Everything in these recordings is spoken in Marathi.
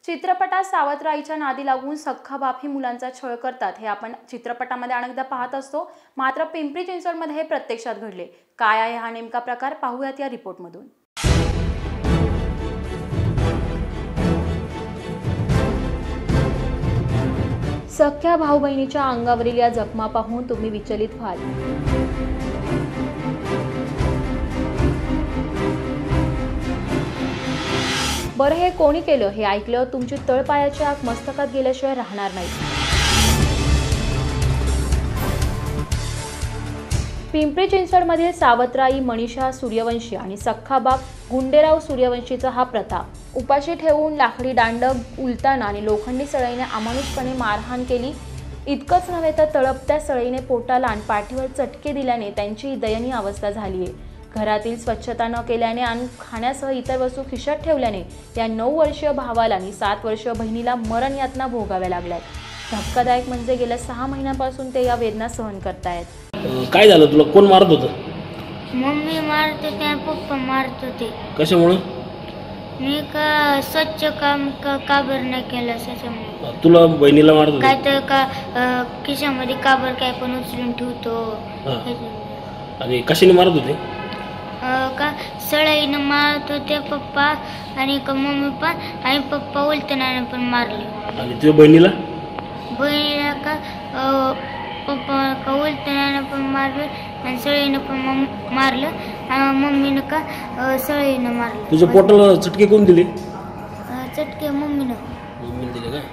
चित्रपटात सावत्राईच्या नादी लागून सख्खा बाप ही मुलांचा छळ करतात हे आपण चित्रपटामध्ये अनेकदा पाहत असतो। मात्र पिंपरी चिंचवडमध्ये हे प्रत्यक्षात घडले। काय आहे हा नेमका प्रकार, पाहूयात या रिपोर्टमधून। सख्ख्या भाऊ बहिणीच्या अंगावरील या जखमा पाहून तुम्ही विचलित व्हाल। बरं, हे कोणी केलं हे ऐकलं तुमची तळपायाची आग मस्तकात गेल्याशिवाय राहणार नाही। पिंपरी चिंचवडमधील सावत्राई मनीषा सूर्यवंशी आणि सख्खा बाप गुंडेराव सूर्यवंशीचा हा प्रताप। उपाशी ठेवून लाकडी दांड उलताना आणि लोखंडी सळईने अमानुषपणे मारहाण केली। इतकंच नव्हे तर तळपत्या सळईने पोटाला आणि पाठीवर चटके दिल्याने त्यांची दयनीय अवस्था झाली आहे। घरातील स्वच्छता न केल्याने आणि खाण्यासह इतर वस्तू खिशात ठेवल्याने या 9 वर्षीय भावाला आणि 7 वर्षीय बहिणीला मरण यातना भोगाव्या लागल्यात। धक्कादायक म्हणजे गेल्या 6 महिन्यांपासून ते या वेदना सहन करतायत। काय झालं, तुला कोण मारत होतं? मम्मी मारत होते आणि पप्पा मारत होते। कशामुळे? मी का स्वच्छ काम काबर नाही केलं त्याच्यामुळे। तुला बहिणीला मारत होते? काय तर का खिशामध्ये काबर काय पण उचलून ठेवतो। आणि कशाने मारत होते? का सळईनं मारत होते पप्पा आणि का मम्मी पण आणि पप्पा उलटण्याने पण मारले। आणि तुझ्या बहिणीला? बहिणीला का पप्पा का उलटण्याने पण मारले आणि सळईनं पण मारलं आणि मम्मीनं का सळईनं मारलं। तुझ्या पोटाला चटके कोण दिले? चटके मम्मीनं दिले का?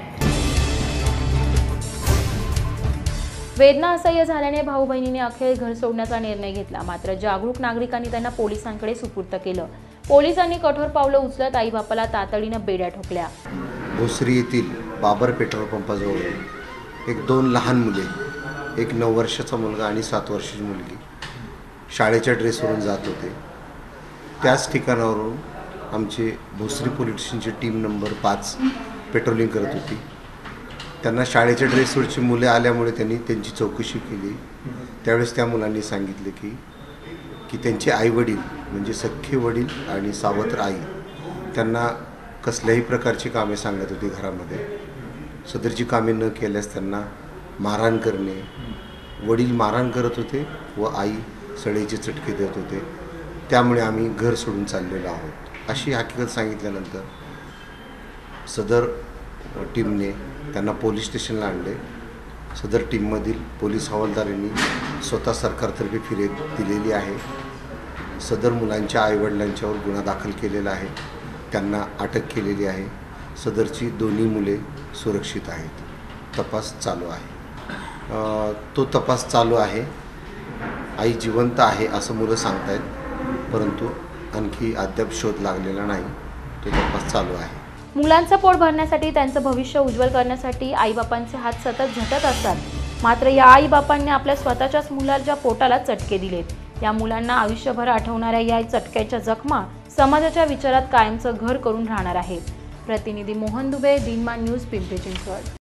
वेदना असह्य झाल्याने भाऊ बहिणीने अखेर घर सोडण्याचा निर्णय घेतला। मात्र जागरूक नागरिकांनी त्यांना पोलिसांकडे सुपूर्द केलं। पोलिसांनी कठोर पावलं उचलत आई बापाला तातडीनं बेड्या ठोकल्या। भोसरी येथील बाबर पेट्रोल पंपाजवळ एक 2 लहान मुले, एक 9 वर्षाचा मुलगा आणि 7 वर्षाची मुलगी शाळेच्या ड्रेसवरून जात होते। त्याच ठिकाणावरून आमचे भोसरी पोलीस स्टेशनची टीम नंबर 5 पेट्रोलिंग करत होती। त्यांना शाळेच्या ड्रेसवरची मुले आल्यामुळे त्यांनी त्यांची चौकशी केली। त्यावेळेस त्या मुलांनी सांगितले की त्यांचे आईवडील म्हणजे सख्खे वडील आणि सावत्र आई त्यांना कसल्याही प्रकारची कामे सांगत होती घरामध्ये। सदरची कामे न केल्यास त्यांना मारहाण करणे, वडील मारहाण करत होते व आई सळईचे चटके देत होते। त्यामुळे आम्ही घर सोडून चाललेलो आहोत अशी हकीकत सांगितल्यानंतर सदर टीमने त्यांना पोलीस स्टेशनला आणले। सदर टीममधील पोलीस हवालदारांनी स्वतः सरकारतर्फे फिर्याद दिलेली आहे। सदर मुलांच्या आईवडिलांच्यावर गुन्हा दाखल केलेला आहे, त्यांना अटक केलेली आहे। सदरची दोन्ही मुले सुरक्षित आहेत। तपास चालू आहे। तो तपास चालू आहे। आई जिवंत आहे असं मुलं सांगतायत, परंतु आणखी अद्याप शोध लागलेला नाही। तो तपास चालू आहे। मुलांचं पोट भरण्यासाठी, त्यांचं भविष्य उज्ज्वल करण्यासाठी आईबापांचे हात सतत झटत असतात। मात्र या आईबापांनी आपल्या स्वतःच्याच मुलाच्या पोटाला चटके दिलेत। या मुलांना आयुष्यभर आठवणाऱ्या या चटक्याच्या जखमा समाजाच्या विचारात कायमचं घर करून राहणार आहेत। प्रतिनिधी मोहन दुबे, दिनमान न्यूज, पिंपरी चिंचवड।